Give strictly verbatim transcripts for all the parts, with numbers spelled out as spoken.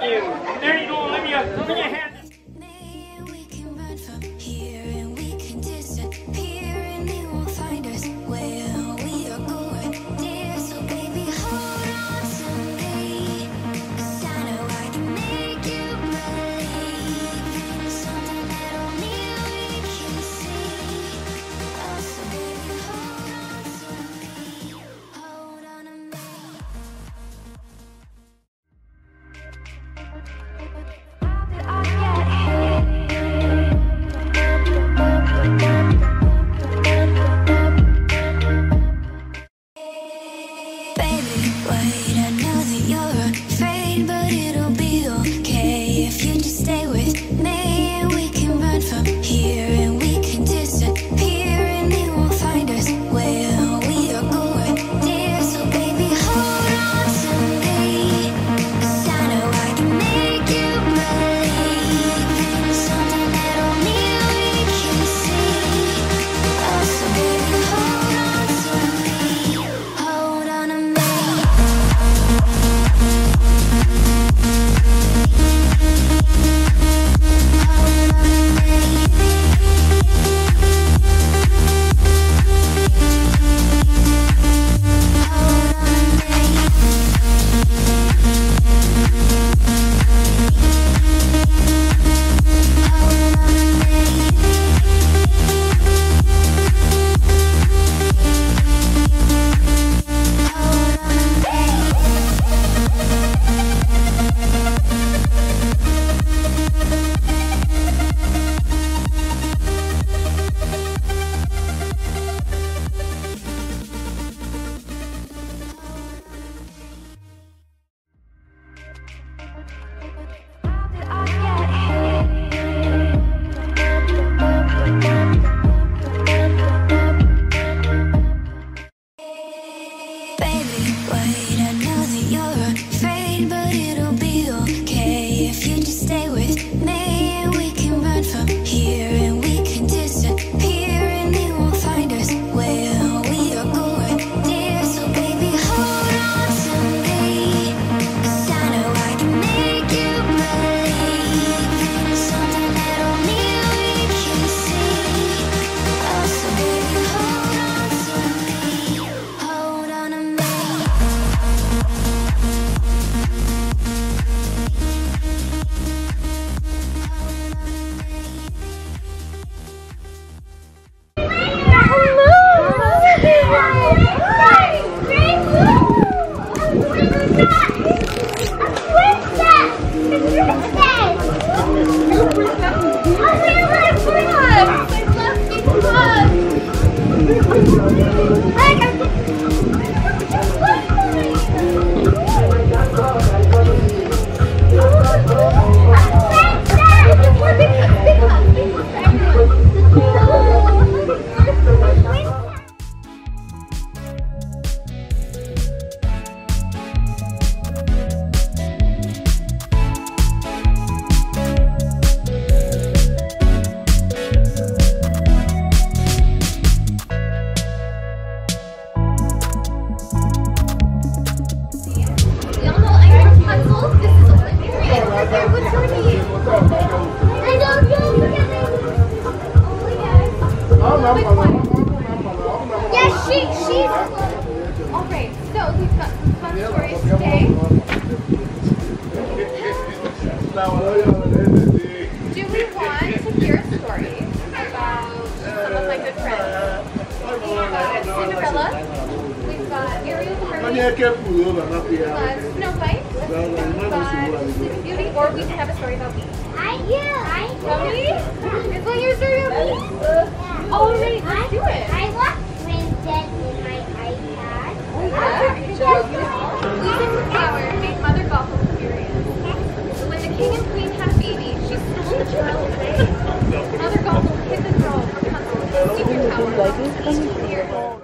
you. There you go, Olivia. Put your hands. Yes, she, she's... Okay, so we've got some fun stories today. Do we want to hear a story about some of my good friends? We've got Cinderella, we've got Ariel the Mermaid, we've got Snow White, we've got Sleeping Beauty, or we can have a story about me. I do. I do. Me? You're going to hear a story about me? Oh, right, let's do it. I watched Princess in my iPad. Oh, yeah? Losing the flower made Mother Gothel furious. So when the king and queen had a baby, she stole the child away. Mother Gothel hid the girl Rapunzel in a secret tower for eighteen years.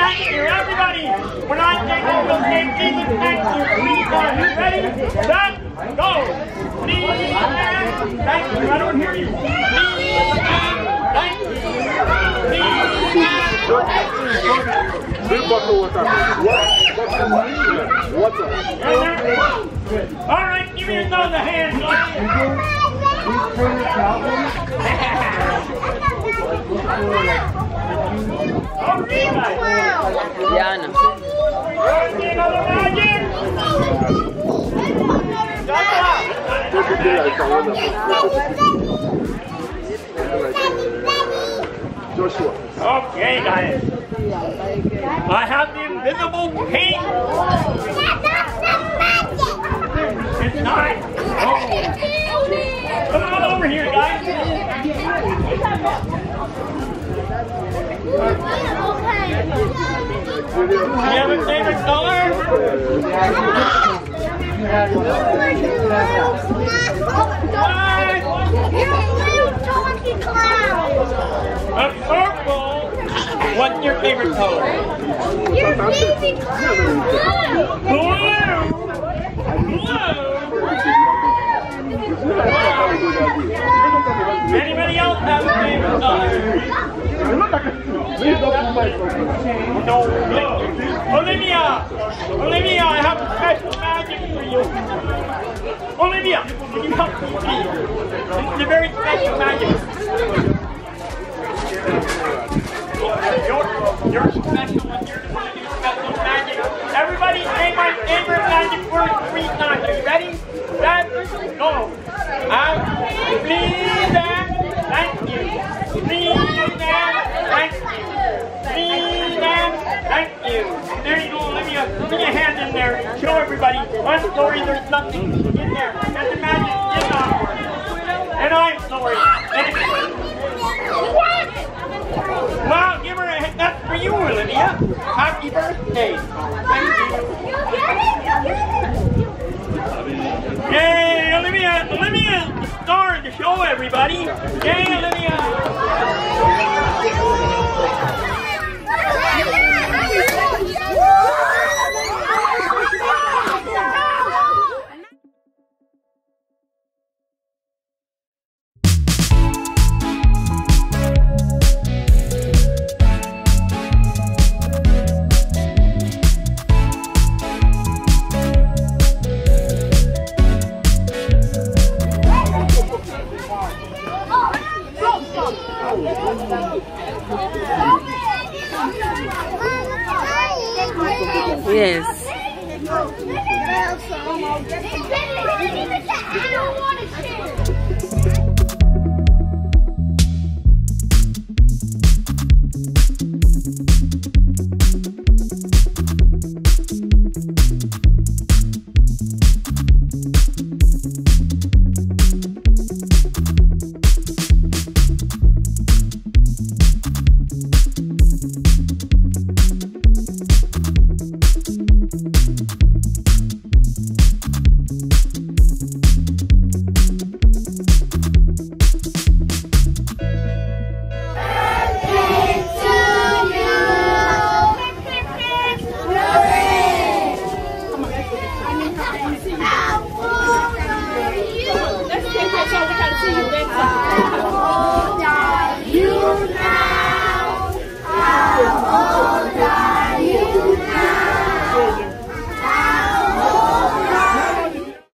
Thank you, everybody. When I say go, we'll say Jesus, thank you. Three times. Ready, set, go. Please, and thank you. I don't hear you. Please, and thank you. Please, and thank you. Drink bottle water. Water. All right, give me another hand, guys. Diana. Joshua. Okay, guys. I have the invisible paint. It's not. Oh. Come on over here, guys. Do you have a favorite color? A purple. What's your favorite color? Your favorite color. Blue. Blue. Anybody else have a favorite color? No, no. Olivia! Olivia, I have a special magic for you. Olivia, can you help me please? It's a very special magic. You're, you're special and you're going to do special magic. Everybody say my favorite magic word three times. Are you ready? Set, go. Um, please and thank you. Please and thank you. Please and thank you. There you go, Olivia. Put your hand in there. Show everybody. I'm sorry there's nothing in there. And the magic did not work. And I'm sorry. And wow, give her a hand. That's for you, Olivia. Happy birthday. Thank you. Yay, Olivia. Olivia is the star of the show, everybody. Yay, Olivia. Yes. I don't want to share.